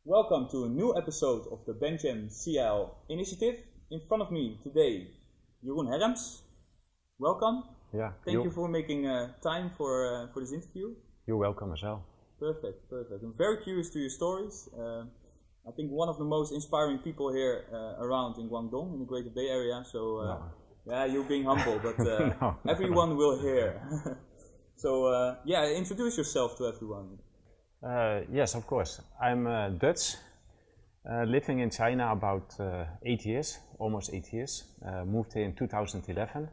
Welcome to a new episode of the Benjam CL initiative. In front of me today, Jeroen Herms. Welcome. Yeah. Thank you for making time for this interview. You're welcome as well. Perfect. I'm very curious to your stories. I think one of the most inspiring people here around in Guangdong, in the Greater Bay Area. So, yeah, you're being humble, but No. everyone will hear. So, yeah, introduce yourself to everyone. Yes, of course. I'm Dutch, living in China about 8 years, almost 8 years. Moved here in 2011.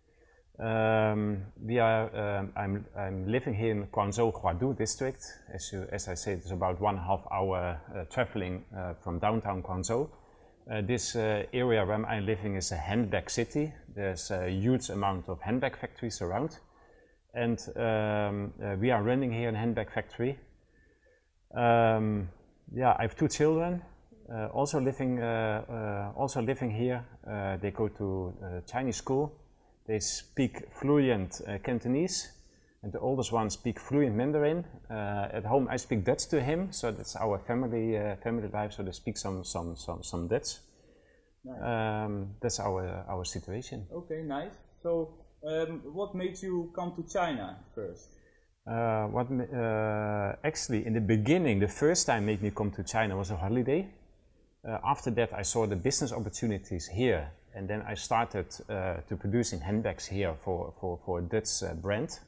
I'm living here in Guangzhou Huadu district. As I said, it's about 1.5 hour traveling from downtown Guangzhou. This area where I'm living is a handbag city. There's a huge amount of handbag factories around, and we are running here a handbag factory. Yeah, I have 2 children, also living here. They go to Chinese school. They speak fluent Cantonese, and the oldest one speaks fluent Mandarin. At home, I speak Dutch to him, so that's our family life. So they speak some Dutch. Nice. That's our situation. Okay, nice. So, what made you come to China first? Actually, in the beginning, the first time made me come to China was a holiday. After that, I saw the business opportunities here, and then I started to producing handbags here for a Dutch brand.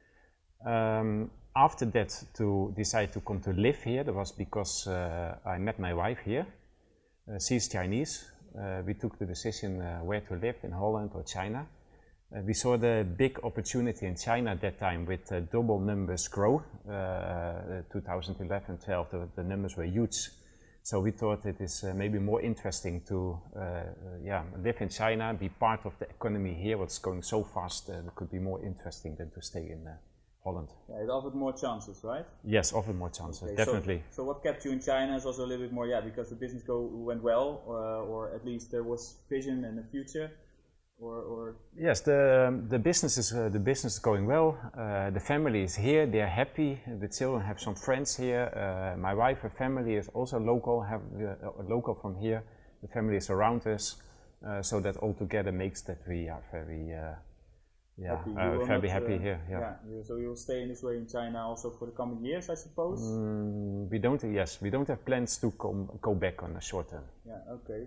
After that, to decide to come to live here, that was because I met my wife here. She's Chinese. We took the decision where to live, in Holland or China. We saw the big opportunity in China at that time with double numbers grow. 2011, 12, the numbers were huge. So we thought it is maybe more interesting to live in China, be part of the economy here, what's going so fast. It could be more interesting than to stay in Holland. Yeah, it offered more chances, right? Yes, offered more chances, okay, definitely. So what kept you in China is also a little bit more, because the business went well, or at least there was vision and a future. Yes, the business is going well. The family is here; they are happy. The children have some friends here. My wife, her family is also local. Local from here. The family is around us, so that all together makes that we are very happy here. Yeah. So you'll stay in this way in China also for the coming years, I suppose. We don't. Yes, we don't have plans to go back on the short term. Yeah. Okay.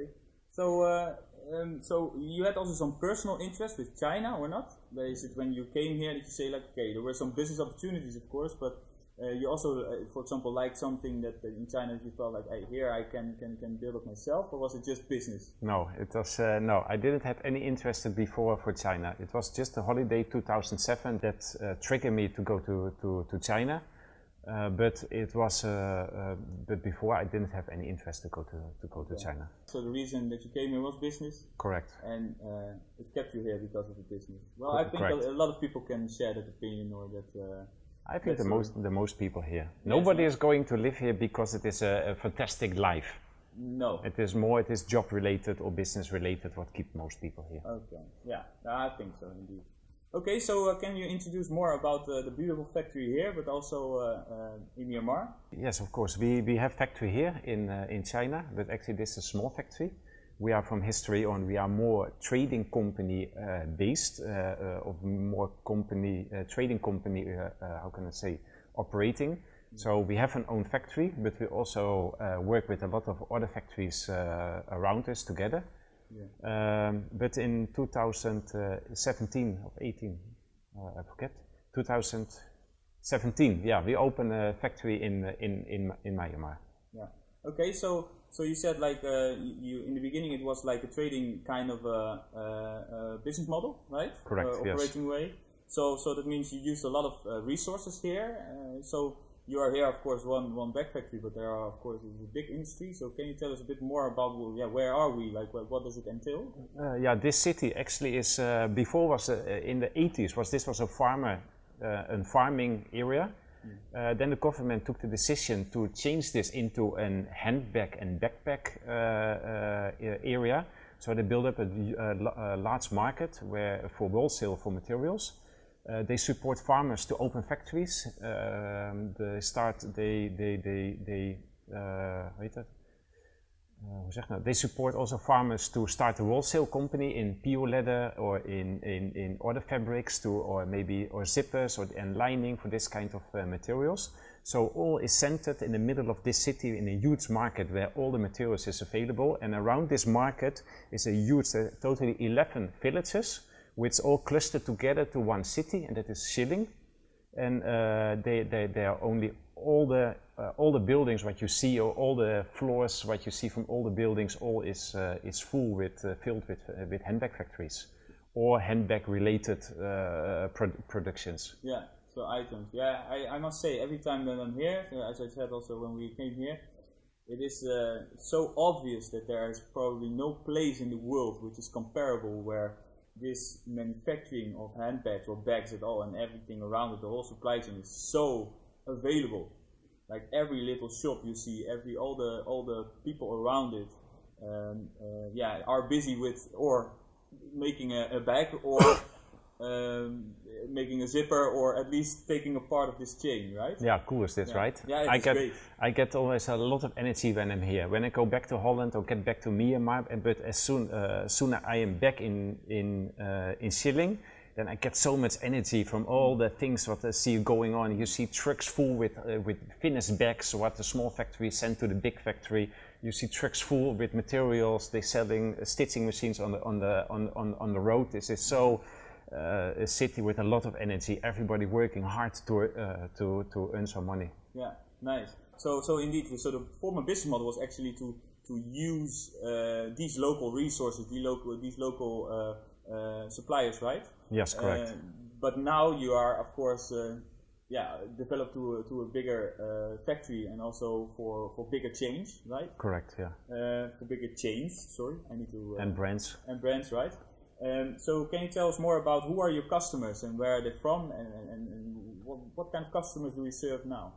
So you had also some personal interest with China, or not? Is it when you came here that you say like, okay, there were some business opportunities, of course, but you also, for example, liked something that in China you felt like, hey, here I can build it myself, or was it just business? No, it was no. I didn't have any interest before for China. It was just a holiday 2007 that triggered me to go to China. But it was, but before I didn't have any interest to go to China. So the reason that you came here was business? Correct. And it kept you here because of the business. Well, I think a lot of people can share that opinion, or that. I think the most people here. Nobody is going to live here because it is a fantastic life. No. It is job related or business related what keeps most people here. Okay. Yeah, I think so indeed. Okay, so can you introduce more about the beautiful factory here, but also in Myanmar? Yes, of course. We have factory here in China, but actually this is a small factory. We are from history on. We are more trading company based, of more trading company. How can I say, operating? So we have an own factory, but we also work with a lot of other factories around us together. Yeah. But in 2017 or 18, I forget, 2017, we opened a factory in Myanmar. Yeah. Okay, so you said like you in the beginning it was like a trading kind of business model, right? Correct. Operating yes. way. So that means you used a lot of resources here. So you are here, of course, one bag factory, but there are, of course, it's a big industry. So can you tell us a bit more about where are we? Like, what does it entail? This city actually is before was in the 80s. This was a farming area. Then the government took the decision to change this into a handbag and backpack area. So they built up a large market for wholesale for materials. They support farmers to open factories. They hoe heet dat? Hoe zeg nou? They support also farmers to start a wholesale company in PU leather or in other fabrics or zippers and lining for this kind of materials. So all is centered in the middle of this city in a huge market where all the materials is available, and around this market is a huge, totally 11 villages which all clustered together to one city, and that is Schilling. And they are only all the buildings what you see, or all the floors what you see from all the buildings, all is full with filled with handbag factories or handbag related productions. Yeah. So items. Yeah, I must say, every time that I'm here, as I said also when we came here, it is so obvious that there is probably no place in the world which is comparable where this manufacturing of handbags or bags at all and everything around it, the whole supply chain is so available. Like every little shop you see, all the people around it, are busy with or making a bag or making a zipper, or at least taking a part of this chain, right? Yeah, cool is this, right? Yeah, it's great. I get always a lot of energy when I'm here. When I go back to Holland or get back to Myanmar, but as soon I am back in Schilling, then I get so much energy from all the things what I see going on. You see trucks full with finished bags, what the small factory sent to the big factory. You see trucks full with materials. They're selling stitching machines on the road. This is so. A city with a lot of energy, everybody working hard to earn some money. Yeah, nice. So indeed, so the former business model was actually to use these local resources, these local suppliers, right? Yes, correct. But now you are, of course, developed to a bigger factory, and also for bigger chains, right? Correct. Yeah. For bigger chains. Sorry, I need to. And brands. And brands, right? So can you tell us more about who are your customers and where are they from, and what kind of customers do we serve now?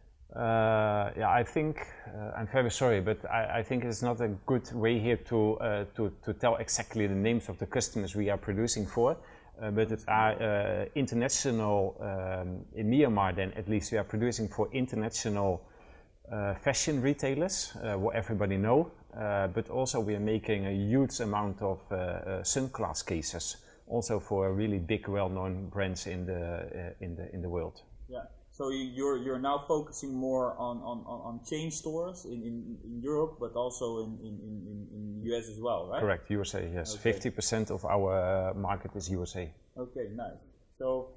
I think I'm very sorry, but I think it's not a good way here to tell exactly the names of the customers we are producing for. But it are international, in Myanmar then at least we are producing for international fashion retailers, what everybody know. But also we are making a huge amount of sunglass cases, also for really big, well-known brands in the world. Yeah. So you're now focusing more on chain stores in Europe, but also in US as well, right? Correct, USA. Yes, okay. 50% of our market is USA. Okay, nice. So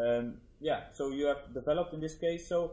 so you have developed in this case. So.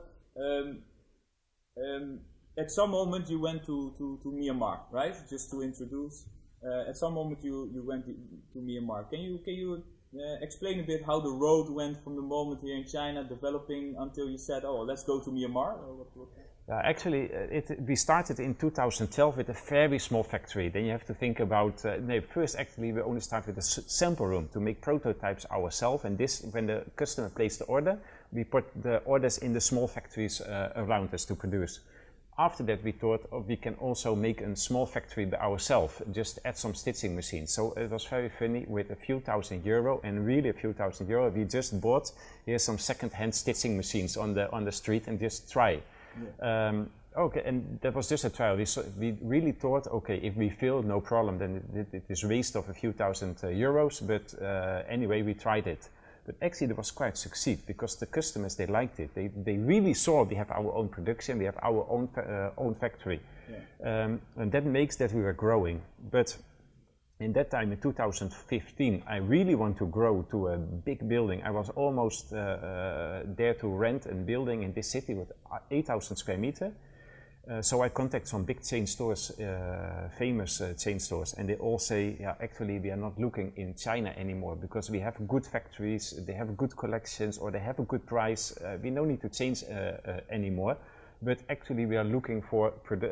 At some moment you went to Myanmar, right? Just to introduce. At some moment you went to Myanmar. Can you explain a bit how the road went from the moment here in China developing until you said, oh, let's go to Myanmar? Actually, we started in 2012 with a very small factory. Then you have to think about, first actually we only started with a sample room to make prototypes ourselves, and this, when the customer placed the order, we put the orders in the small factories around us to produce. After that, we thought we can also make a small factory by ourselves, just add some stitching machines. So it was very funny, with a few €1,000, and really a few €1,000, we just bought some second-hand stitching machines on the street and just try. Yeah. Okay, and that was just a trial. We really thought, okay, if we fail, no problem, then it is waste of a few €1,000, but anyway, we tried it. But actually it was quite succeed, because the customers, they liked it. They really saw we have our own production, we have our own factory. Yeah. And that makes that we were growing. But in that time, in 2015, I really want to grow to a big building. I was almost there to rent a building in this city with 8,000 square meters. So I contact some big chain stores, famous chain stores, and they all say, yeah, actually we are not looking in China anymore, because we have good factories, they have good collections, or they have a good price. We don't need to change anymore, but actually we are looking for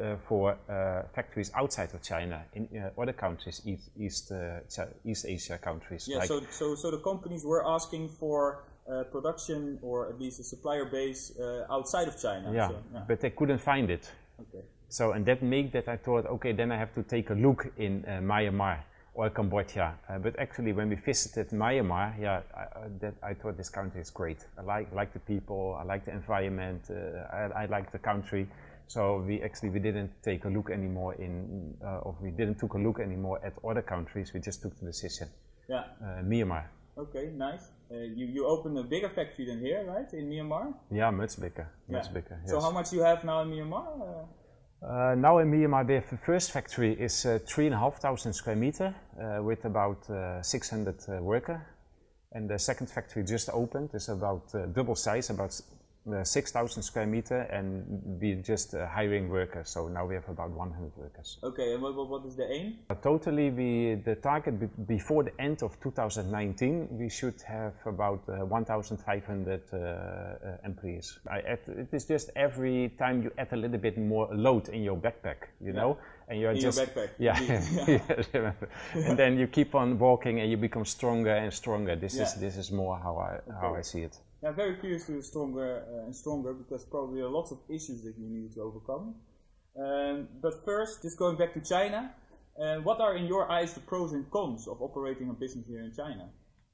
factories outside of China, in other countries, East Asia countries. Yeah, like so the companies were asking for production, or at least a supplier base outside of China. Yeah, so, yeah, but they couldn't find it. Okay. So, and that made that I thought, okay, then I have to take a look in Myanmar or Cambodia. But actually, when we visited Myanmar, yeah, I thought this country is great. I like the people, I like the environment, I like the country. So we didn't take a look anymore we didn't took a look anymore at other countries. We just took the decision. Yeah. Myanmar. Okay, nice. You opened a bigger factory than here, right? In Myanmar? Yeah, much bigger. Much bigger. Yes. So how much you have now in Myanmar? Now in Myanmar, the first factory is 3,500 square meter with about 600 workers. And the second factory just opened. It's about double size, about 6,000 square meter, and we're just hiring workers. So now we have about 100 workers. Okay, and what is the aim? Totally, the target before the end of 2019, we should have about 1,500 employees. It is just every time you add a little bit more load in your backpack, you know, and you're in just your backpack. Yeah. And then you keep on walking and you become stronger and stronger. This is more how I see it. I'm very curious to stronger and stronger, because probably there are lots of issues that you need to overcome. But first, just going back to China, what are in your eyes the pros and cons of operating a business here in China?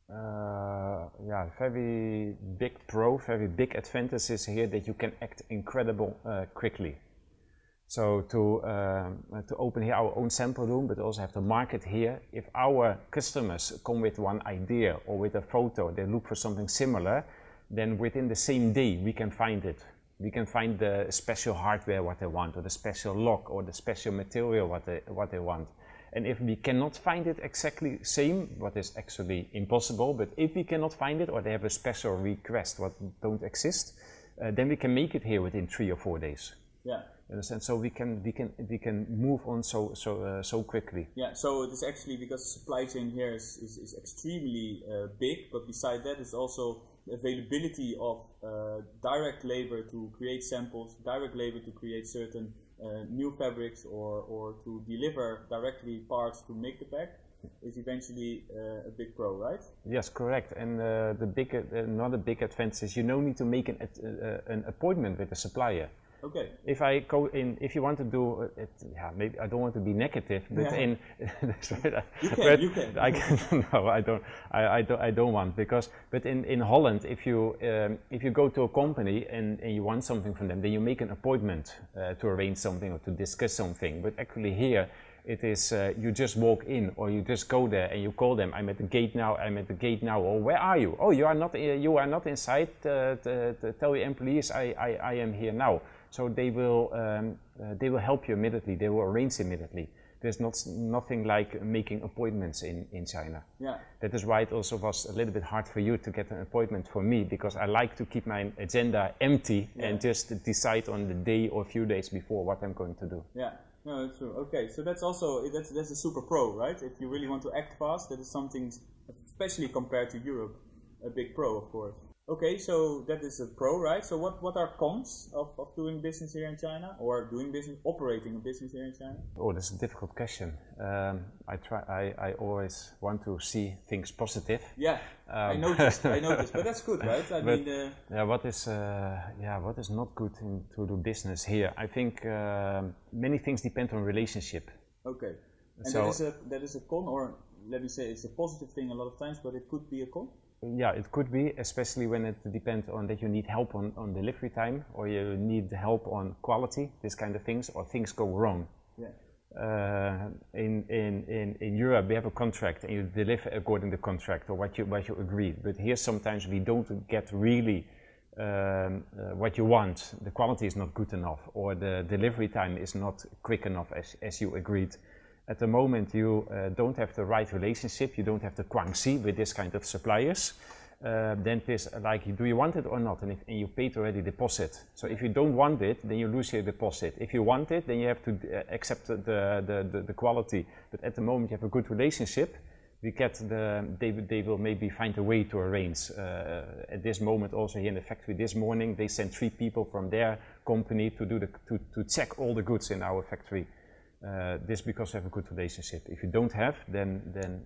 Yeah, very big advantage is here that you can act incredible quickly. So to open here our own sample room, but also have to market here. If our customers come with one idea or with a photo, they look for something similar, then within the same day we can find it. We can find the special hardware what they want, or the special lock, or the special material what they want. And if we cannot find it exactly same, what is actually impossible, but if we cannot find it, or they have a special request what don't exist, then we can make it here within 3 or 4 days. Yeah. Understand? So we can move on so quickly. Yeah. So it is actually because supply chain here is extremely big, but beside that is also the availability of direct labor to create samples, direct labor to create certain new fabrics, or to deliver directly parts to make the pack, is eventually a big pro, right? Yes, correct. And another big advantage is you don't need to make an appointment with the supplier. Okay. If you want to do it, yeah, maybe I don't want to be negative, but you can. I can. No, I don't want, because. But in Holland, if you go to a company and you want something from them, then you make an appointment to arrange something or to discuss something. But actually here, it is you just walk in, or you just go there and you call them. I'm at the gate now. I'm at the gate now. Or where are you? Oh, you are not inside. Tell your employees I am here now. So they will help you immediately. They will arrange immediately. There's nothing like making appointments in China. Yeah. That is why it also was a little bit hard for you to get an appointment for me, because I like to keep my agenda empty and just decide on the day or a few days before what I'm going to do. Yeah. No, that's true. Okay, so that's a super pro, right? If you really want to act fast, that is something, especially compared to Europe, a big pro, of course. Okay, so that is a pro, right? So what are cons of doing business here in China, or operating a business here in China? Oh, that's a difficult question. I always want to see things positive. Yeah, I noticed, but that's good, right? What is not good to do business here? I think many things depend on relationship. Okay, and so that is a con, or let me say it's a positive thing a lot of times, but it could be a con? Yeah, it could be, especially when it depends on that you need help on delivery time, or you need help on quality, this kind of things, or things go wrong. Yeah. In Europe, we have a contract and you deliver according to the contract, or what you agreed. But here sometimes we don't get really what you want. The quality is not good enough, or the delivery time is not quick enough as you agreed. At the moment, you don't have the right relationship, you don't have the guangxi with this kind of suppliers. Then it is like, do you want it or not? And you paid already deposit. So if you don't want it, then you lose your deposit. If you want it, then you have to accept the quality. But at the moment, you have a good relationship. They will maybe find a way to arrange. At this moment, also here in the factory this morning, they sent 3 people from their company to check all the goods in our factory. This because we have a good relationship. If you don't have, then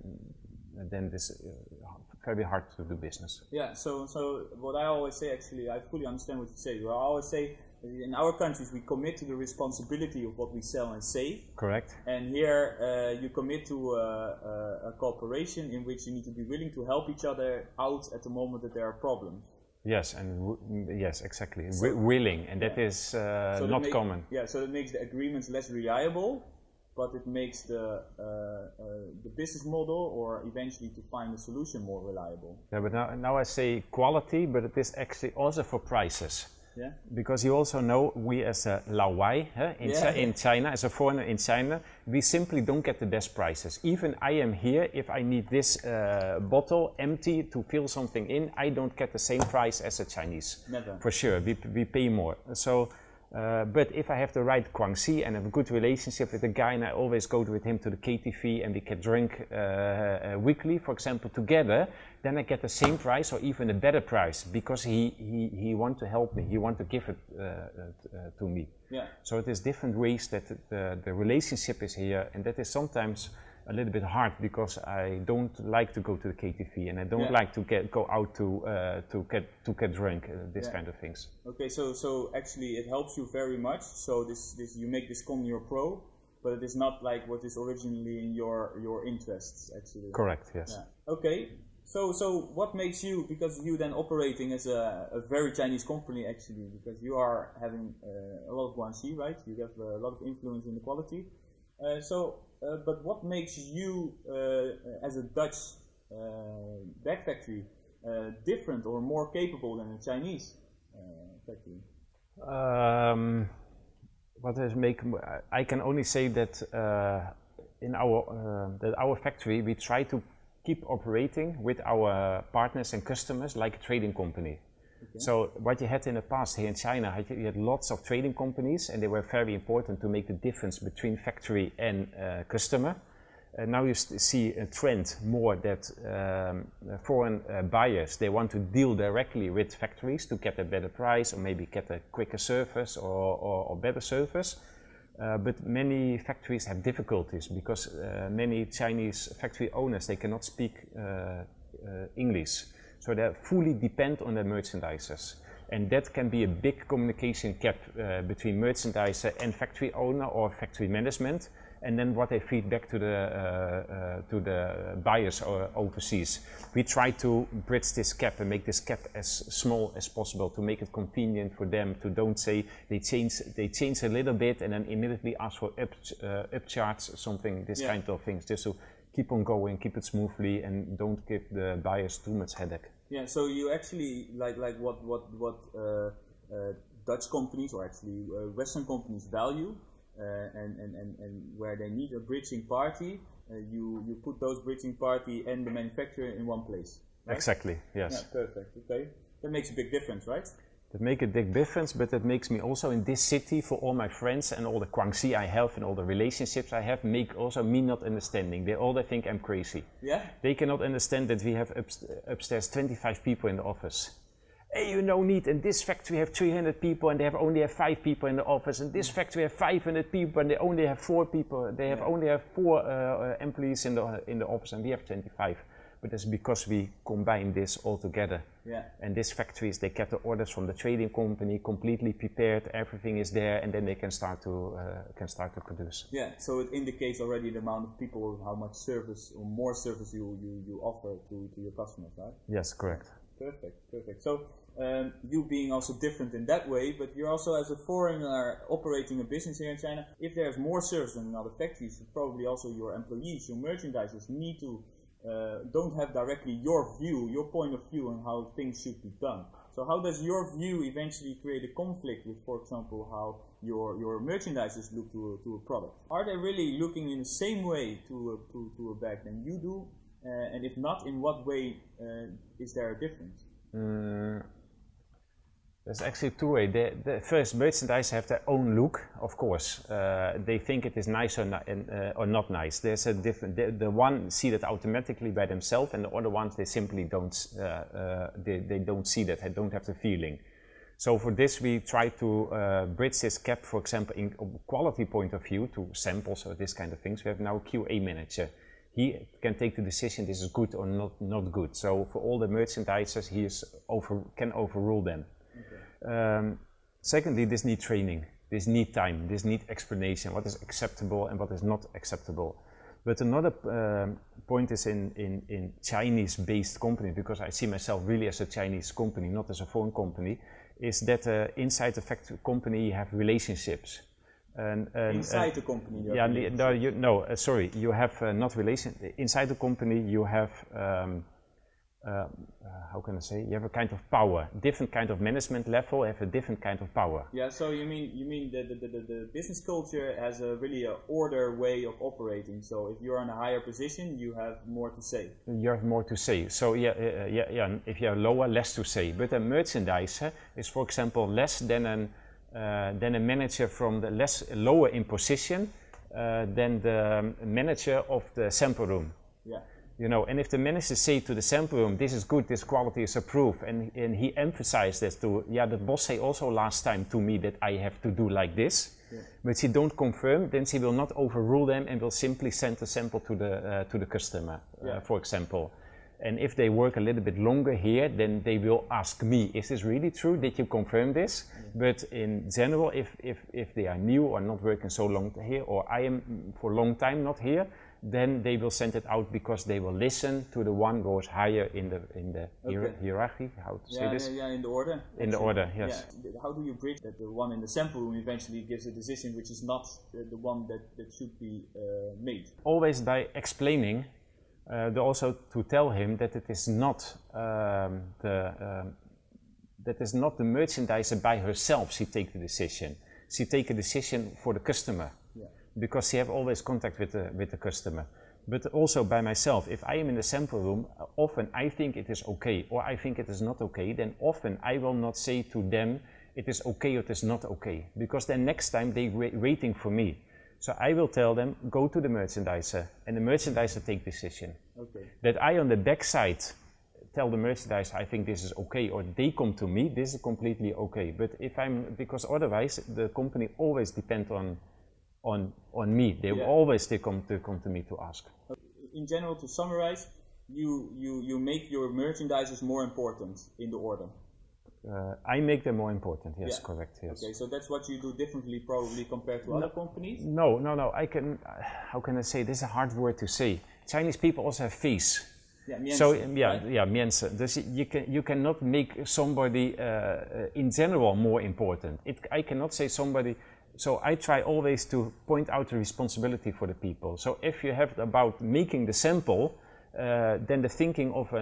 this is very hard to do business. Yeah. So what I always say, actually, I fully understand what you say. I always say, in our countries, we commit to the responsibility of what we sell and say. Correct. And here, you commit to a cooperation in which you need to be willing to help each other out at the moment that there are problems. Yes, and yes, exactly. Willing, and that is so not common. Yeah, so that makes the agreements less reliable, but it makes the business model, or eventually to find a solution, more reliable. Yeah, but now I say quality, but it is actually also for prices. Yeah. Because you also know, we as a Laowai in China, as a foreigner in China, we simply don't get the best prices. Even I am here, if I need this bottle empty to fill something in, I don't get the same price as a Chinese. Never. For sure, we pay more. So, but if I have the right Guangxi and have a good relationship with the guy, and I always go with him to the KTV and we can drink weekly, for example, together, then I get the same price or even a better price, because he wants to help me, he wants to give it to me. Yeah. So it is different ways that the relationship is here, and that is sometimes a little bit hard, because I don't like to go to the KTV and I don't like to go out to get drunk, this kind of things. Okay, so actually it helps you very much. So this you make this Communio Pro, but it is not like what is originally in your interests, actually. Correct. Yes. Yeah. Okay. So what makes you, because you then operating as a very Chinese company, actually, because you are having a lot of Guangxi, right? You have a lot of influence in the quality. But what makes you, as a Dutch bag factory, different or more capable than a Chinese factory? I can only say that in our factory we try to keep operating with our partners and customers like a trading company. Okay. So what you had in the past here in China, you had lots of trading companies, and they were very important to make the difference between factory and customer. Now you see a trend more that foreign buyers, they want to deal directly with factories to get a better price, or maybe get a quicker service or better service. But many factories have difficulties, because many Chinese factory owners, they cannot speak English. So they fully depend on their merchandisers. And that can be a big communication gap between merchandiser and factory owner or factory management. And then what they feed back to the buyers overseas. We try to bridge this gap and make this gap as small as possible, to make it convenient for them, to don't say they change a little bit and then immediately ask for upcharge something, this kind of things, just to keep on going, keep it smoothly, and don't give the buyers too much headache. Yeah, so you actually like what Dutch companies, or actually Western companies, value. And where they need a bridging party, you put those bridging party and the manufacturer in one place. Right? Exactly, yes. Yeah, perfect. Okay, that makes a big difference, right? That makes a big difference, but that makes me also in this city, for all my friends and all the Guangxi I have and all the relationships I have, make also me not understanding. They think I'm crazy. Yeah. They cannot understand that we have upstairs 25 people in the office. Hey, you no need, in this factory have 300 people and they only have 5 people in the office, and this factory have 500 people and they only have 4 people, they only have 4 employees in the office, and we have 25. But that's because we combine this all together. Yeah. And these factories, they get the orders from the trading company, completely prepared, everything is there, and then they can start to produce. Yeah, so it indicates already the amount of people, how much service or more service you offer to your customers, right? Yes, correct. Perfect. So you being also different in that way, but you're also, as a foreigner operating a business here in China, if there's more service than in other factories, probably also your employees, your merchandisers need to don't have directly your view, your point of view on how things should be done. So how does your view eventually create a conflict with, for example, how your merchandisers look to a product? Are they really looking in the same way to a bag than you do? And if not, in what way is there a difference? There's actually 2 ways. The first, merchandise have their own look, of course. They think it is nice or not nice. There's a different. The one see that automatically by themselves, and the other ones they simply don't. They don't see that. They don't have the feeling. So for this, we try to bridge this gap. For example, in quality point of view, to samples or this kind of things. We have now a QA manager. He can take the decision, this is good or not good. So for all the merchandisers, he can overrule them. Okay. Secondly, this needs training, this needs time, this needs explanation, what is acceptable and what is not acceptable. But another point is in Chinese-based company, because I see myself really as a Chinese company, not as a foreign company, is that inside the factory company you have relationships. Inside the company? Sorry, you have not relation. Inside the company you have, how can I say, you have a kind of power, different kind of management level, have a different kind of power. Yeah, so you mean the business culture has a really order way of operating, so if you're in a higher position, you have more to say. You have more to say, so if you're lower, less to say, but a merchandiser is, for example, less than a manager from the lower in position than the manager of the sample room. Yeah. You know, and if the manager say to the sample room, this is good, this quality is approved, and he emphasized that to, the boss say also last time to me that I have to do like this, but she don't confirm, then she will not overrule them and will simply send the sample to the customer, for example. And if they work a little bit longer here, then they will ask me, is this really true? Did you confirm this? But in general, if they are new or not working so long here, or I am for a long time not here, then they will send it out because they will listen to the one who is higher in the hierarchy. How to say this? Yeah, in the order. In the order, yes. Yeah. How do you bridge that the one in the sample room eventually gives a decision which is not the one that should be made? Always by explaining, also to tell him that it is not the merchandiser by herself. She take the decision. She take a decision for the customer. Because she have always contact with the customer. But also by myself, if I am in the sample room, often I think it is okay, or I think it is not okay, then often I will not say to them, it is okay or it is not okay, because then next time they waiting for me. So I will tell them, go to the merchandiser, and the merchandiser take decision. Okay. That I on the back side tell the merchandiser, I think this is okay, or they come to me, this is completely okay. But if because otherwise the company always depend on me. They will always come to me to ask. In general, to summarize, you make your merchandisers more important in the order. I make them more important. Yes, correct. Yes. Okay, so that's what you do differently, probably compared to other companies. No. I can. How can I say? This is a hard word to say. Chinese people also have face. Yeah, Miense, so right? Miense. You cannot make somebody in general more important. I cannot say somebody. So I try always to point out the responsibility for the people. So if you have about making the sample, then the thinking of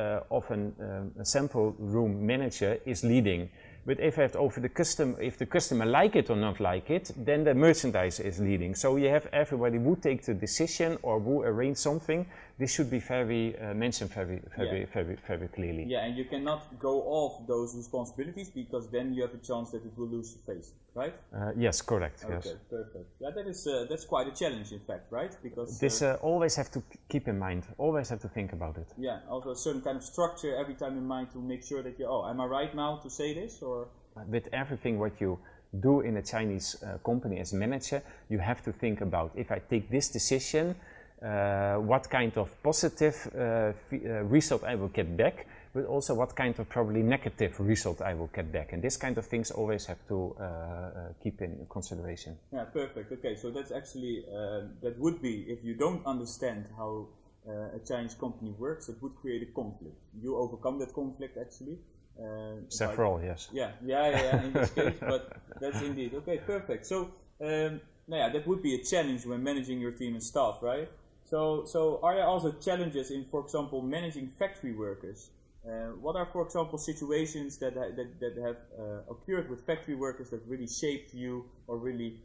a sample room manager is leading. But if I have over if the customer like it or not like it, then the merchandiser is leading. So you have everybody who takes the decision or who arrange something. This should be very mentioned very clearly. Yeah, and you cannot go off those responsibilities because then you have a chance that it will lose your face, right? Yes, correct. Okay, yes. Perfect. Yeah, that's quite a challenge, in fact, right? Because this always have to keep in mind. Always have to think about it. Yeah, also a certain kind of structure every time in mind to make sure that am I right now to say this or? With everything what you do in a Chinese company as manager, you have to think about, if I take this decision, what kind of positive result I will get back, but also what kind of probably negative result I will get back. And this kind of things always have to keep in consideration. Yeah, perfect. Okay, so that's actually, that would be, if you don't understand how a Chinese company works, it would create a conflict. You overcome that conflict actually. Several, yes. Yeah, in this case, but that's indeed. Okay, perfect. So, that would be a challenge when managing your team and staff, right? So are there also challenges in, for example, managing factory workers? What are, for example, situations that have occurred with factory workers that really shaped you or really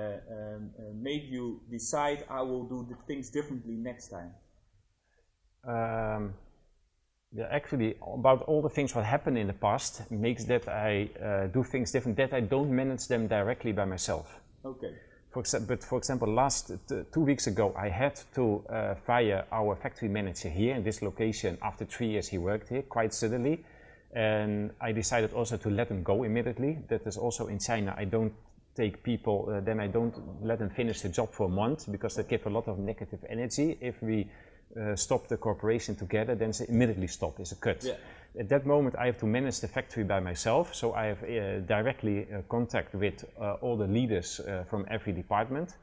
made you decide, I will do the things differently next time? Yeah, actually, about all the things what happened in the past makes that I do things different, that I don't manage them directly by myself. Okay. For example, last 2 weeks ago, I had to fire our factory manager here in this location. After 3 years he worked here, quite suddenly. And I decided also to let him go immediately. That is also in China, I don't take people, then I don't let them finish the job for a month, because that gives a lot of negative energy. If we stop the cooperation together, then they immediately stop, it's a cut. Yeah. At that moment I have to manage the factory by myself, so I have directly contact with all the leaders from every department.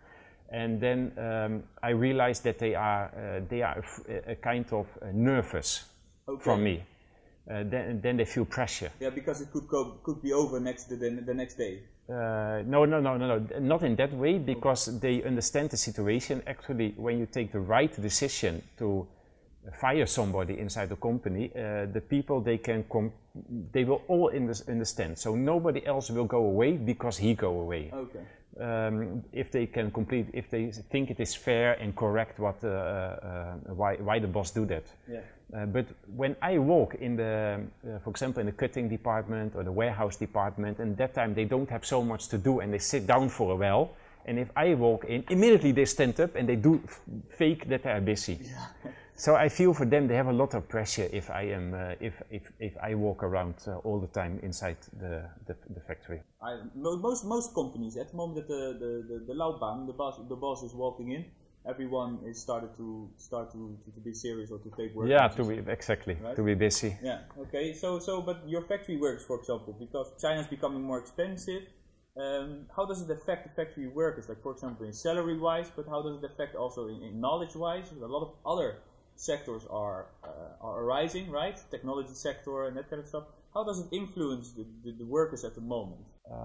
And then I realized that they are a kind of nervous from me. Then they feel pressure. Yeah, because it could be over the next day. No, not in that way, because they understand the situation. Actually, when you take the right decision to fire somebody inside the company, the people they will all understand. So nobody else will go away because he go away. Okay. If they think it is fair and correct, why the boss do that. Yeah. But when I walk in for example, in the cutting department or the warehouse department, and that time they don't have so much to do and they sit down for a while. And if I walk in, immediately they stand up and they do fake that they are busy. Yeah. So I feel for them they have a lot of pressure if I walk around all the time inside the factory. Most companies at the moment that the Laubahn, the boss is walking in, everyone is started to be serious or to take work. Yeah, exactly, right? To be busy. Yeah. Okay. So but your factory works, for example, because China is becoming more expensive. How does it affect the factory workers? Like, for example, in salary wise, but how does it affect also in knowledge wise? A lot of other sectors are arising, right? Technology sector and that kind of stuff. How does it influence the workers at the moment?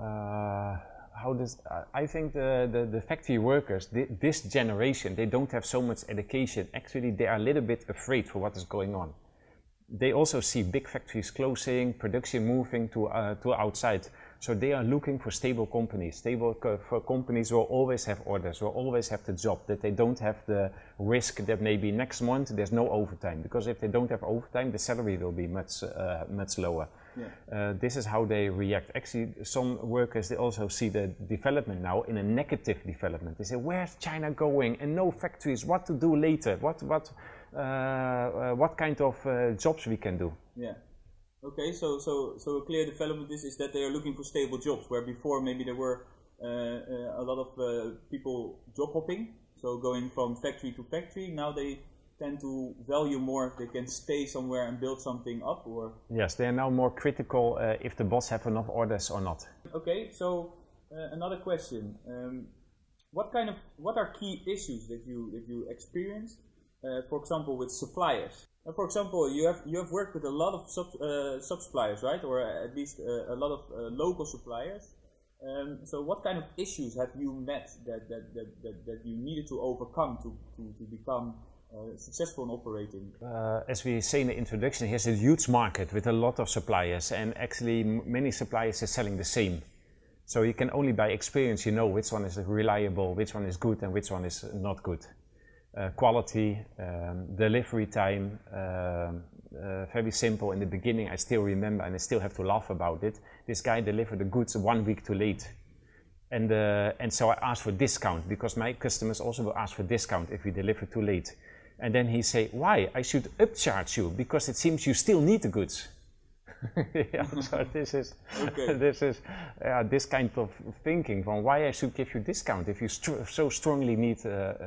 I think the factory workers, this generation, they don't have so much education. Actually, they are a little bit afraid for what is going on. They also see big factories closing, production moving to outside. So they are looking for stable companies. For companies will always have orders, will always have the job, that they don't have the risk that maybe next month there's no overtime. Because if they don't have overtime, the salary will be much lower. Yeah. This is how they react. Actually, some workers, they also see the development now in a negative development. They say, where's China going? And no factories, what to do later? What kind of jobs we can do? Yeah. Okay, so a clear development is that they are looking for stable jobs, where before maybe there were a lot of people job hopping, so going from factory to factory. Now they tend to value more if they can stay somewhere and build something up, or? Yes, they are now more critical if the boss have enough orders or not. Okay, so another question: what are key issues that you experience, for example, with suppliers? For example, you have worked with a lot of sub-suppliers, right? Or at least a lot of local suppliers. So what kind of issues have you met that you needed to overcome to become successful in operating? As we say in the introduction, here's a huge market with a lot of suppliers, and actually many suppliers are selling the same. So you can only by experience you know which one is reliable, which one is good and which one is not good. Quality, delivery time, very simple. In the beginning, I still remember, and I still have to laugh about it. This guy delivered the goods 1 week too late, and so I asked for discount, because my customers also will ask for discount if we deliver too late. And then he say, "Why? I should upcharge you because it seems you still need the goods." Yeah, so this is this kind of thinking from why I should give you discount if you so strongly need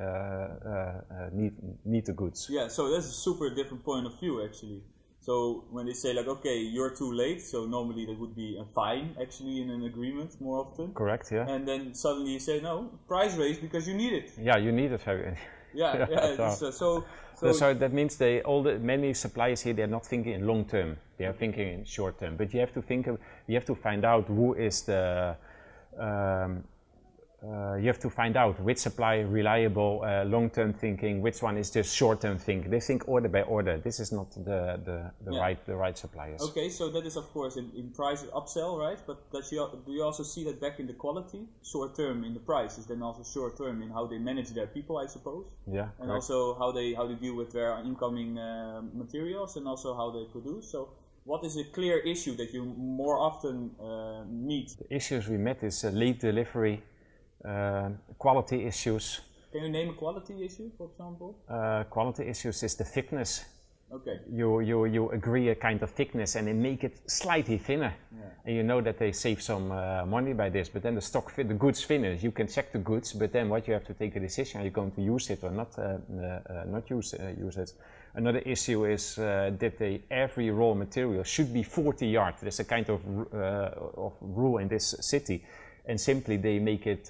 the goods. Yeah, so that's a super different point of view actually. So when they say like, okay, you're too late, so normally that would be a fine actually in an agreement more often. Correct, yeah. And then suddenly you say, no, price raise because you need it. Yeah, you need it very. Yeah. So that means many suppliers here, they're not thinking in long term. They are thinking in short term. But you have to find out who is the. You have to find out which supplier reliable, long-term thinking, which one is just short-term thinking. They think order by order. This is not the right suppliers. Okay, so that is of course in price upsell, right? But do you also see that back in the quality? Short-term in the prices, then also short-term in how they manage their people, I suppose. Yeah. And correct. Also how they deal with their incoming materials, and also how they produce. So what is a clear issue that you more often meet? The issues we met is late delivery. Quality issues. Can you name a quality issue, for example? Quality issues is the thickness. Okay. You agree a kind of thickness and they make it slightly thinner. Yeah. And you know that they save some money by this, but then the goods finish. You can check the goods, but then what you have to take a decision: are you going to use it or not use it? Another issue is that every raw material should be 40 yards. There's a kind of rule in this city. and simply they make it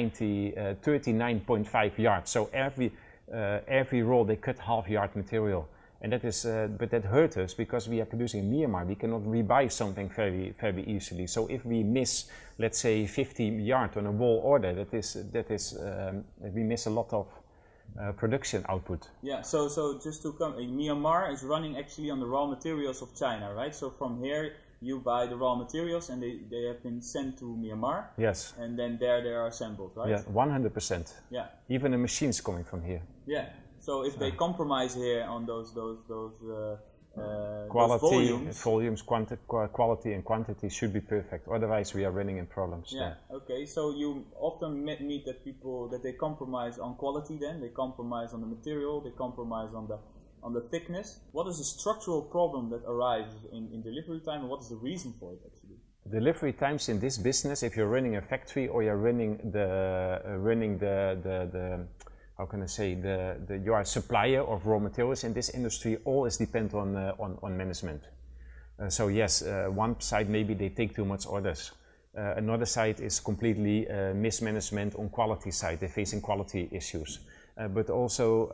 39.5 yards. So every roll they cut half yard material. And that is, but that hurt us because we are producing in Myanmar. We cannot rebuy something very, very easily. So if we miss, let's say, 50 yards on a wall order, we miss a lot of production output. Yeah. So just to come, Myanmar is running actually on the raw materials of China, right? So from here you buy the raw materials, and they have been sent to Myanmar. Yes. And then there they are assembled, right? Yeah, 100%. Yeah. Even the machines coming from here. Yeah. So if they compromise here on those quality, volumes, quality and quantity should be perfect. Otherwise, we are running in problems. Yeah. Okay. So you often meet that people that they compromise on quality. Then they compromise on the material. They compromise on the thickness. What is the structural problem that arises in delivery time, and what is the reason for it actually? Delivery times in this business, if you're running a factory or you're running how can I say, you are a supplier of raw materials in this industry, all is depend on management. So yes, one side maybe they take too much orders. Another side is completely mismanagement on quality side. They're facing quality issues. But also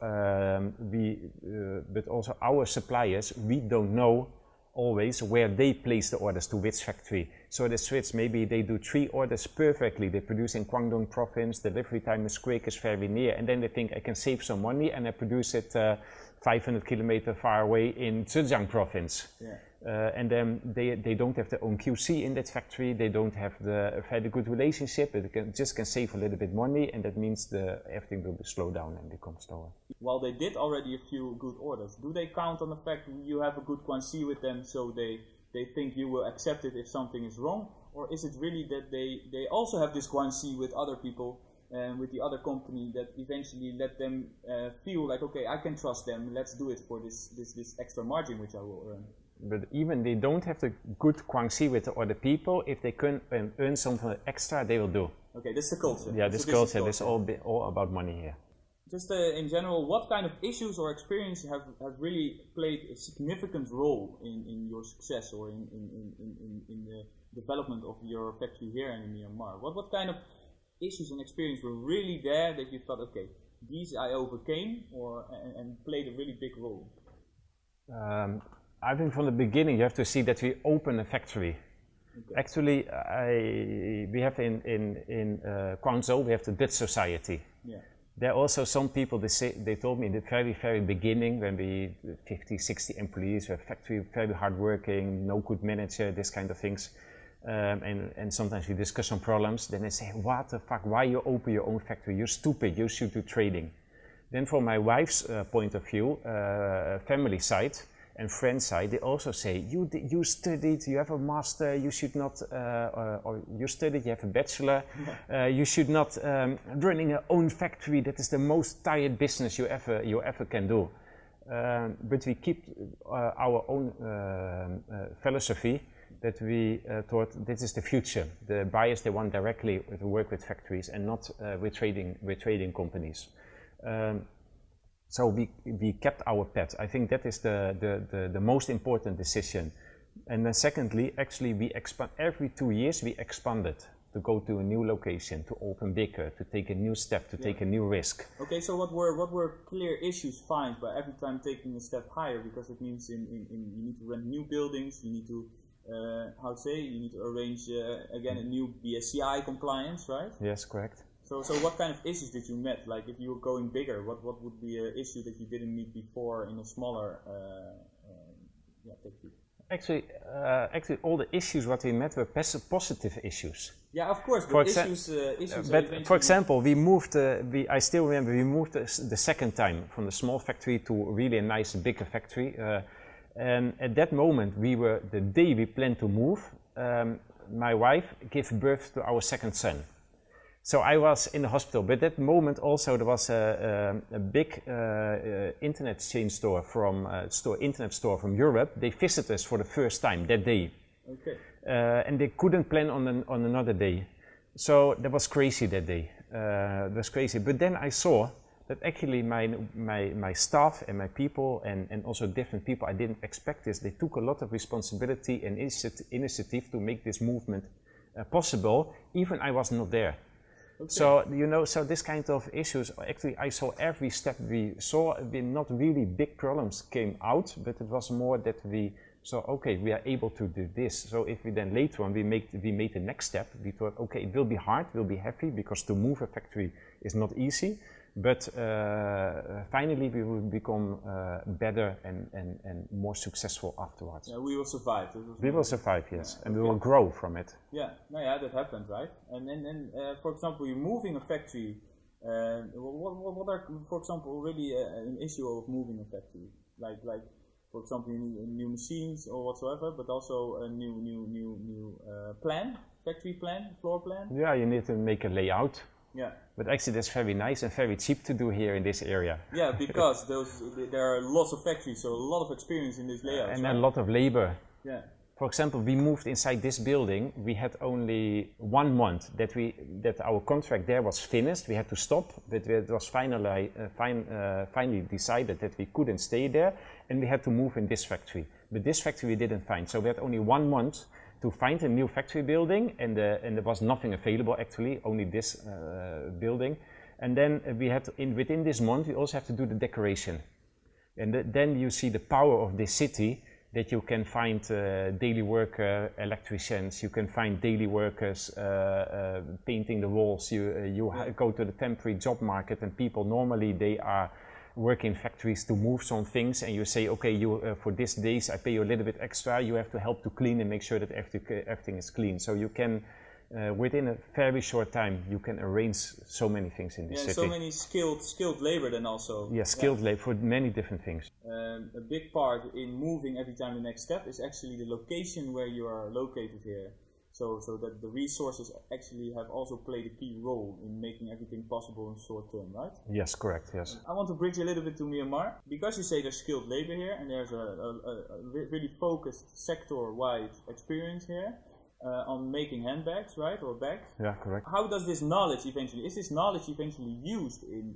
our suppliers, we don't know always where they place the orders to which factory. So they switch, maybe they do 3 orders perfectly. They produce in Guangdong province, delivery time is quick, is very near, and then they think I can save some money and I produce it 500 kilometers far away in Zhejiang province. Yeah. And then they don't have their own QC in that factory, they don't have a very good relationship, they just can save a little bit money, and that means everything will slow down and become slower. Well, they did already a few good orders. Do they count on the fact you have a good guarantee with them, so they think you will accept it if something is wrong? Or is it really that they also have this guarantee with other people and with the other company that eventually let them feel like, okay, I can trust them, let's do it for this extra margin which I will earn? But even they don't have the good guarantee with the other people, if they can earn something extra, they will do. Okay, this is the culture. Yeah, this culture is all about money here. Just in general, what kind of issues or experience have really played a significant role in your success or in the development of your factory here in Myanmar? What kind of issues and experience were really there that you thought, okay, these I overcame and played a really big role? I think from the beginning you have to see that we open a factory. Okay. Actually, we have in Guangzhou, we have the Dutch Society. Yeah. There are also some people, they told me in the very, very beginning, when we 50, 60 employees, we have factory, very hardworking, no good manager, this kind of things. And sometimes we discuss some problems, then they say, what the fuck, why you open your own factory? You're stupid, you should do trading. Then from my wife's point of view, family side, and friend side, they also say, you studied, you have a master, you should not, or you studied, you have a bachelor, you should not running your own factory, that is the most tired business you ever can do. But we keep our own philosophy that we thought this is the future. The buyers, they want directly to work with factories and not with trading companies. So we kept our pet. I think that is the most important decision. And then secondly, actually we expand every 2 years. We expanded to go to a new location, to open bigger, to take a new step, to take a new risk. Okay, so what were clear issues found by every time taking a step higher? Because it means you need to rent new buildings. You need to you need to arrange again a new BSCI compliance, right? Yes, correct. So what kind of issues did you meet? Like if you were going bigger, what would be an issue that you didn't meet before in a smaller factory? Actually, all the issues what we met were positive issues. Yeah, of course. But issues. But for example, we moved. I still remember we moved the second time from the small factory to really a nice bigger factory. And at that moment, the day we planned to move, my wife gave birth to our second son. So I was in the hospital, but at that moment also there was a big internet chain store internet store from Europe. They visited us for the first time that day. Okay. And they couldn't plan on another day. So that was crazy that day. That was crazy. But then I saw that actually my staff and my people and also different people, I didn't expect this, they took a lot of responsibility and initiative to make this movement possible, even I was not there. Okay. So, you know, so this kind of issues, actually I saw every step we saw, not really big problems came out, but it was more that we saw, okay, we are able to do this. So if we then later on, we made the next step, we thought, okay, it will be hard, it will be heavy, because to move a factory is not easy, but finally we will become better and more successful afterwards. Yeah, we will survive. We will survive, yes, and we will grow from it. Yeah, no, yeah, that happened, right? And for example, you're moving a factory. What are, for example, really an issue of moving a factory? Like for example, you need new machines or whatsoever, but also a new plan, factory plan, floor plan. Yeah, you need to make a layout. Yeah. But actually that's very nice and very cheap to do here in this area. Yeah, because there are lots of factories, so a lot of experience in this layout. And right? A lot of labor. Yeah. For example, we moved inside this building, we had only 1 month that our contract there was finished, we had to stop, but it was finally decided that we couldn't stay there, and we had to move in this factory. But this factory we didn't find, so we had only 1 month to find a new factory building, and there was nothing available actually, only this building. And then we had to, within this month, we also have to do the decoration. And then you see the power of this city, that you can find daily worker electricians, you can find daily workers painting the walls, you go to the temporary job market, and people normally they are work in factories to move some things, and you say, okay, you for these days I pay you a little bit extra, you have to help to clean and make sure that everything is clean. So you can, within a very short time, you can arrange so many things in this city. So many skilled labor then also. Yeah, skilled labor for many different things. A big part in moving every time the next step is actually the location where you are located here. So that the resources actually have also played a key role in making everything possible in short term, right? Yes, correct, yes. I want to bridge a little bit to Myanmar. Because you say there's skilled labor here and there's a really focused sector-wide experience here on making handbags, right, or bags. Yeah, correct. How does this knowledge eventually, is this knowledge eventually used in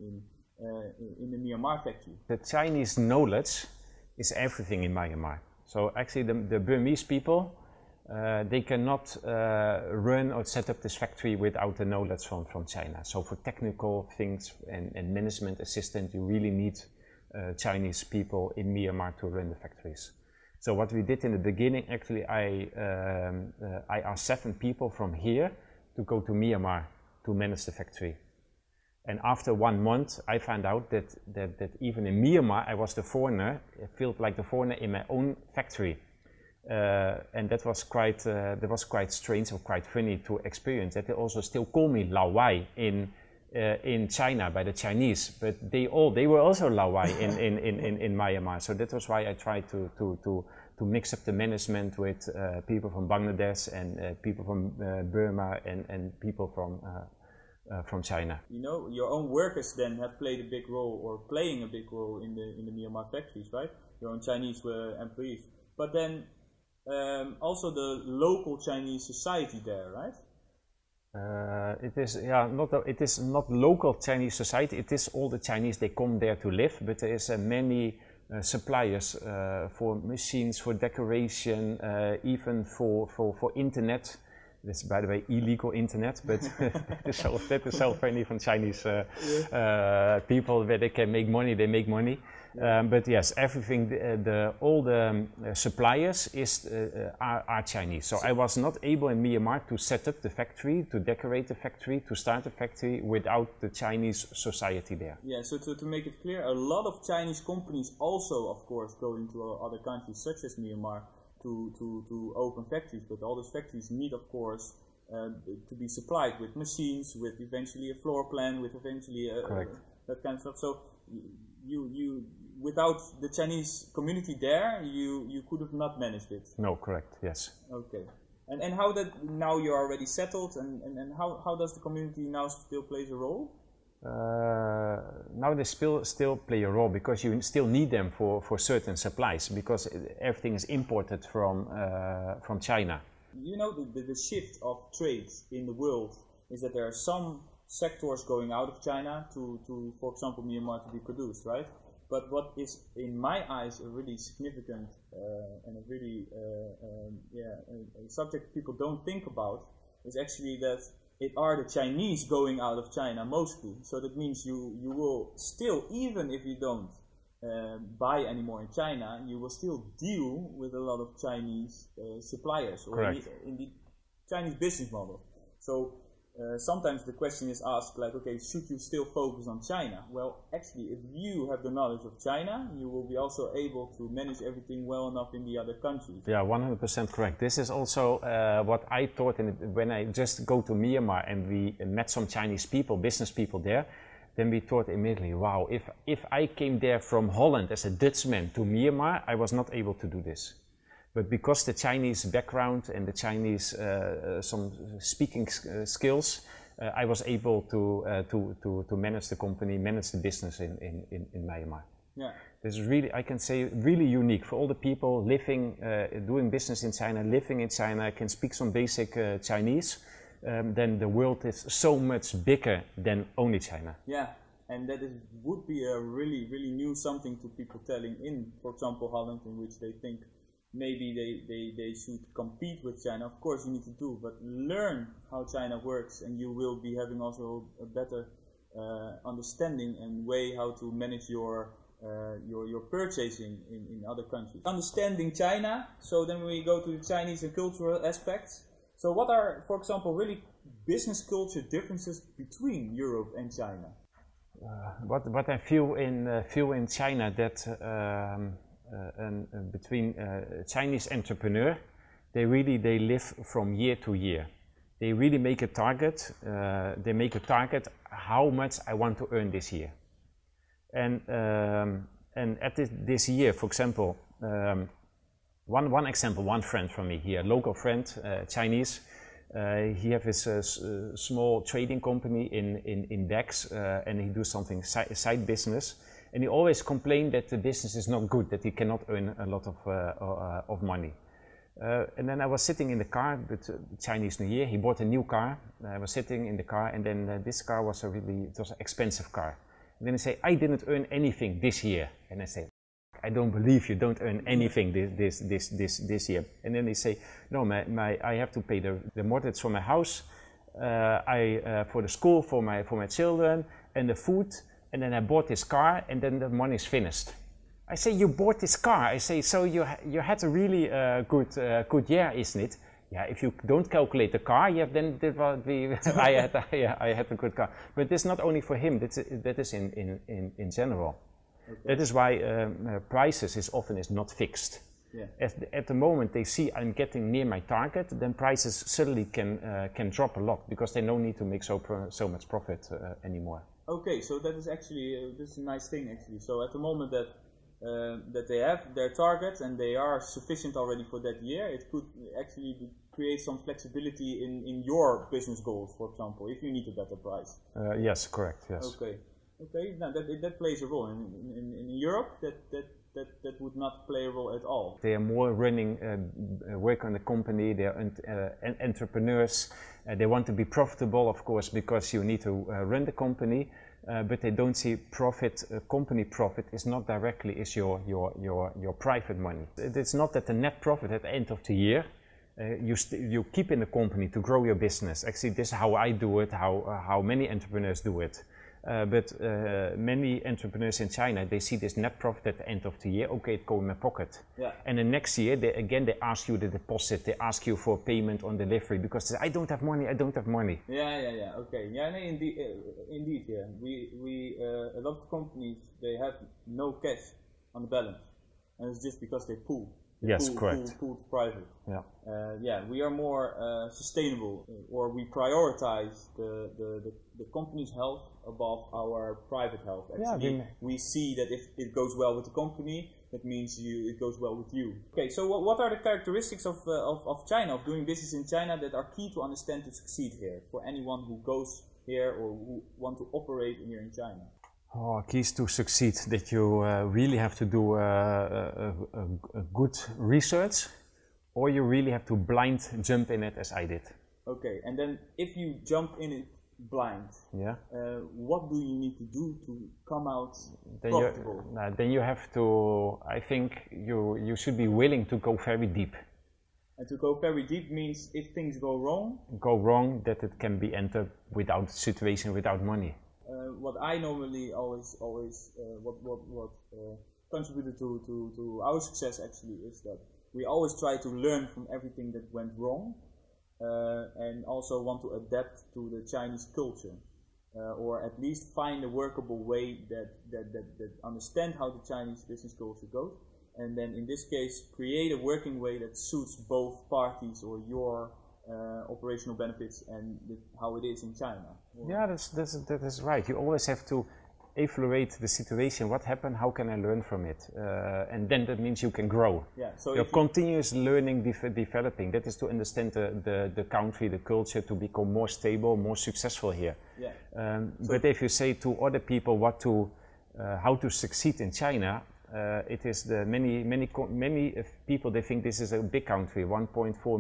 the Myanmar factory? The Chinese knowledge is everything in Myanmar. So actually the Burmese people, they cannot run or set up this factory without the knowledge from China. So for technical things and management assistant, you really need Chinese people in Myanmar to run the factories. So what we did in the beginning, actually, I asked 7 people from here to go to Myanmar to manage the factory. And after 1 month, I found out that even in Myanmar, I was the foreigner, I felt like the foreigner in my own factory. And that was quite strange or quite funny to experience. That they also still call me Lao Wai in China by the Chinese, but they were also Lao Wai in Myanmar. So that was why I tried to mix up the management with people from Bangladesh and people from Burma and people from China. You know, your own workers then have played a big role, or playing a big role in the Myanmar factories, right? Your own Chinese employees, but then also the local Chinese society there, right? It is not local Chinese society. It is all the Chinese. They come there to live, but there is many suppliers for machines, for decoration, even for internet. That's, by the way, illegal internet, but that is so funny from Chinese people, where they can make money. They make money. But yes, everything, all the suppliers are Chinese. So I was not able in Myanmar to set up the factory, to decorate the factory, to start the factory without the Chinese society there. Yeah, so to make it clear, a lot of Chinese companies also, of course, go into other countries such as Myanmar to open factories, but all those factories need, of course, to be supplied with machines, with eventually a floor plan, with eventually that kind of stuff. So you without the Chinese community there, you could have not managed it. No, correct, yes. Okay. And how that, now you're already settled, and how does the community now still plays a role? Now they still play a role, because you still need them for certain supplies, because everything is imported from China. You know, the shift of trade in the world is that there are some sectors going out of China to for example, Myanmar to be produced, right? But what is, in my eyes, a really significant and a really a subject people don't think about is actually that it are the Chinese going out of China mostly. So that means you will still, even if you don't buy anymore in China, you will still deal with a lot of Chinese suppliers, or in the Chinese business model. So sometimes the question is asked like, okay, should you still focus on China? Well, actually, if you have the knowledge of China, you will be also able to manage everything well enough in the other countries. Yeah, 100% correct. This is also what I thought when I just go to Myanmar and we met some Chinese people, business people there. Then we thought immediately, wow, if I came there from Holland as a Dutchman to Myanmar, I was not able to do this. But because the Chinese background and the Chinese some speaking skills, I was able to manage the company, manage the business in Myanmar. Yeah. This is really, I can say, really unique for all the people living, doing business in China, living in China, can speak some basic Chinese. Then the world is so much bigger than only China. Yeah, and that would be a really new something to people telling in, for example, Holland, in which they think maybe they should compete with China. Of course you need to do, but learn how China works and you will be having also a better understanding and way how to manage your purchasing in other countries. Understanding China, so then we go to the Chinese and cultural aspects. So what are, for example, really business culture differences between Europe and China? What I feel in China that between Chinese entrepreneur, they live from year to year. They really make a target. They make a target how much I want to earn this year. And at this year, for example, one example, one friend from me here, local friend, Chinese. He has his small trading company in bags, and he does something side business. And he always complained that the business is not good, that he cannot earn a lot of money. And then I was sitting in the car with Chinese New Year. He bought a new car. I was sitting in the car, and then this car was it was an expensive car. And then he said, I didn't earn anything this year. And I say, I don't believe you don't earn anything this year. And then they say, no, I have to pay the mortgage for my house, for the school for my children, and the food. And then I bought this car, and then the money is finished. I say, you bought this car. I say, so you had a really good year, isn't it? Yeah, if you don't calculate the car, yeah, then I had a good car. But it's not only for him. That is in general. Okay. That is why prices is often not fixed. Yeah. At the moment they see I'm getting near my target, then prices suddenly can drop a lot because they don't need to make so much profit anymore. Okay, so that is actually this is a nice thing actually. So at the moment that they have their targets and they are sufficient already for that year, it could actually create some flexibility in your business goals, for example, if you need a better price. Yes, correct. Yes. Okay. Okay, now that plays a role. In Europe, that would not play a role at all. They are more running, work on the company, they are entrepreneurs. They want to be profitable, of course, because you need to run the company, but they don't see profit, company profit is not directly is your private money. It's not that the net profit at the end of the year, you keep in the company to grow your business. Actually, this is how I do it, how many entrepreneurs do it. But many entrepreneurs in China, they see this net profit at the end of the year. Okay, it goes in my pocket. Yeah. And the next year, they ask you the deposit. They ask you for payment on delivery because they say, I don't have money. I don't have money. Yeah. Okay. Yeah, no, indeed. Yeah. We a lot of companies, they have no cash on the balance, and it's just because they pool. Yes, correct. Pool private. Yeah. We are more sustainable, or we prioritize the company's health above our private health. Actually, we see that if it goes well with the company, that means it goes well with you. Okay, so what are the characteristics of China, of doing business in China, that are key to understand to succeed here for anyone who goes here or who want to operate here in China? Keys to succeed, that you really have to do a good research, or you really have to blind jump in it as I did. Okay, and then if you jump in it blind, what do you need to do to come out profitable? Then you have to, I think you should be willing to go very deep. And to go very deep means if things go wrong, that it can be entered without situation, without money. What I normally always contributed to our success actually is that we always try to learn from everything that went wrong, and also want to adapt to the Chinese culture, or at least find a workable way that understand how the Chinese business culture goes, and then in this case create a working way that suits both parties or your operational benefits and how it is in China. Yeah, that is right. You always have to evaluate the situation. What happened? How can I learn from it? And then that means you can grow. Yeah. So you're continuous learning, developing. That is to understand the country, the culture, to become more stable, more successful here. Yeah. But if you say to other people how to succeed in China, it is the many people, they think this is a big country, 1.4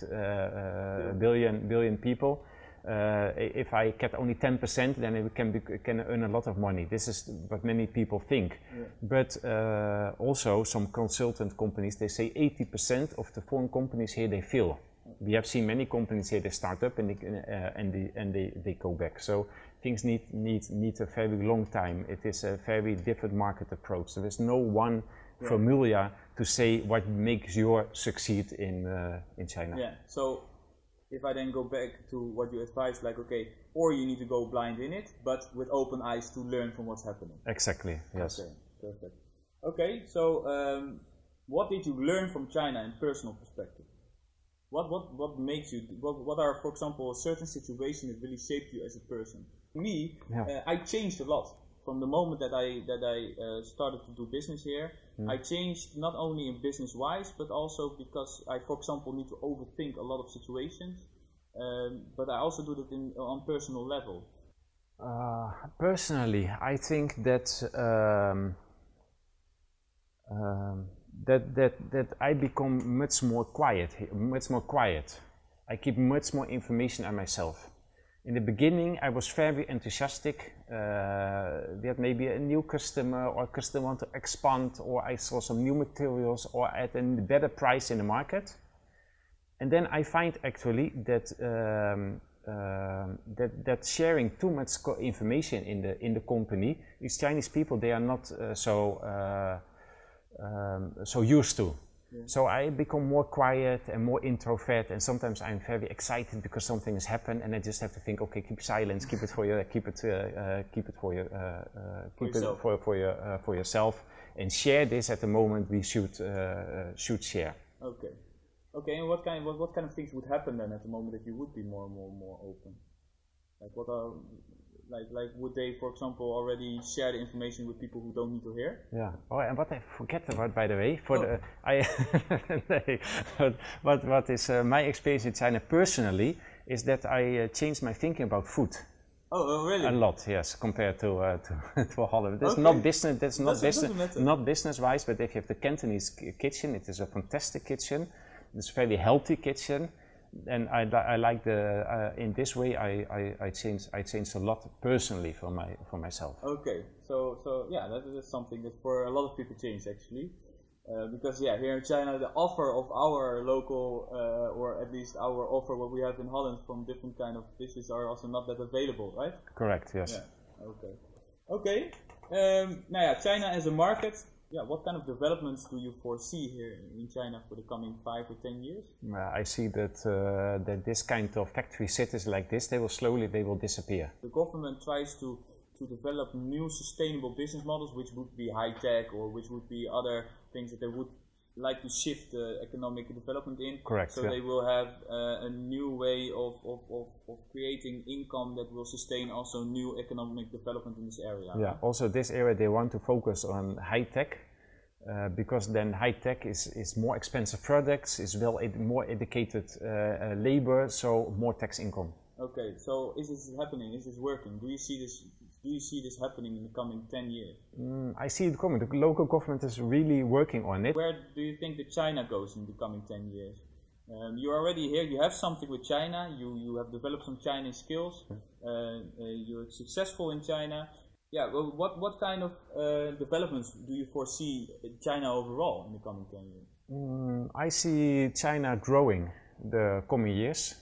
billion people. If I get only 10%, then it can earn a lot of money. This is what many people think. Yeah. But also some consultant companies, they say 80% of the foreign companies here, they fail. We have seen many companies here, they start up and they go back. So things need a very long time. It is a very different market approach. There is no one formula to say what makes you succeed in China. Yeah. So if I then go back to what you advise, like, okay, or you need to go blind in it, but with open eyes to learn from what's happening. Exactly, yes. Okay, perfect. Okay, so what did you learn from China in personal perspective? What makes you, what are, for example, certain situations that really shaped you as a person? Me, I changed a lot. From the moment that I started to do business here, I changed not only in business-wise, but also because I, for example, need to overthink a lot of situations. But I also do that on personal level. Personally, I think that that I become much more quiet. I keep much more information on myself. In the beginning, I was very enthusiastic. We had maybe a new customer, or a customer want to expand, or I saw some new materials, or at a better price in the market. And then I find actually that that sharing too much information in the company, these Chinese people, they are not so used to. Yeah. So I become more quiet and more introvert, and sometimes I'm very excited because something has happened, and I just have to think, okay, keep silence, keep it for yourself, and share this at the moment we should share. Okay. Okay, and what kind of things would happen then at the moment that you would be more open? Like what are like would they, for example, already share the information with people who don't need to hear? Yeah. Oh, and what I forget about, by the way, what is my experience in China personally is that I changed my thinking about food. Oh, really? A lot, yes, compared to Holland. That's not business. That's not business-wise. But if you have the Cantonese kitchen, it is a fantastic kitchen. It's a very healthy kitchen. And I like in this way I changed a lot personally for myself. Okay, so yeah, that is something that for a lot of people changed actually, because yeah, here in China the offer of our local or at least our offer what we have in Holland from different kind of dishes are also not that available, right? Correct. Yes. Yeah. Okay. Okay. Now yeah, China as a market. Yeah, what kind of developments do you foresee here in China for the coming 5 or 10 years? I see that that this kind of factory cities like this, they will disappear. The government tries to develop new sustainable business models, which would be high tech or which would be other things that they would like to shift economic development in. Correct. So they will have a new way of creating income that will sustain also new economic development in this area. Yeah, also this area they want to focus on high tech, because then high tech is more expensive products, is more educated labor, so more tax income. Okay, so is this happening? Is this working? Do you see this happening in the coming 10 years? I see it coming. The local government is really working on it. Where do you think that China goes in the coming 10 years? You're already here, you have something with China, you have developed some Chinese skills, you're successful in China. Yeah, well, what kind of developments do you foresee in China overall in the coming 10 years? I see China growing the coming years.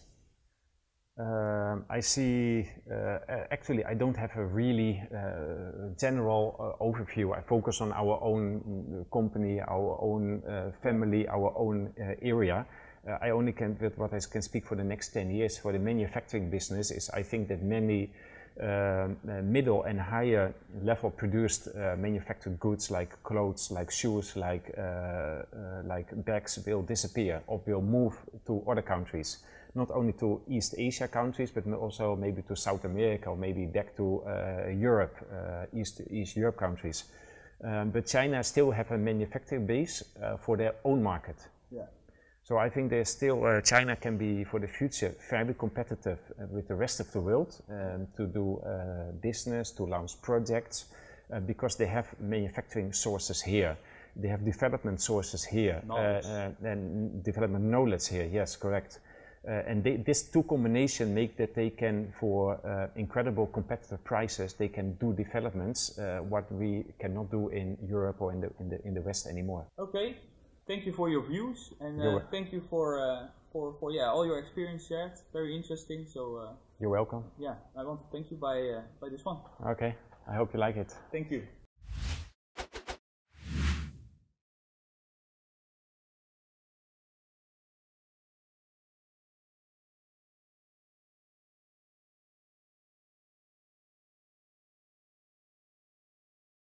I see, actually I don't have a really general overview. I focus on our own company, our own family, our own area. I only can, with what I can speak for the next 10 years for the manufacturing business is I think that many middle and higher level produced manufactured goods like clothes, like shoes, like bags will disappear or will move to other countries. Not only to East Asia countries, but also maybe to South America or maybe back to Europe, East Europe countries. But China still have a manufacturing base for their own market. Yeah. So I think there's still, China can be for the future very competitive with the rest of the world to do business, to launch projects, because they have manufacturing sources here. They have development sources here, and development knowledge here, yes, correct. And these two combinations make that they can, for incredible competitive prices, they can do developments what we cannot do in Europe or in the West anymore. Okay. Thank you for your views, and thank you for all your experience shared. Very interesting. So you're welcome. Yeah, I want to thank you by this one. Okay, I hope you like it. Thank you.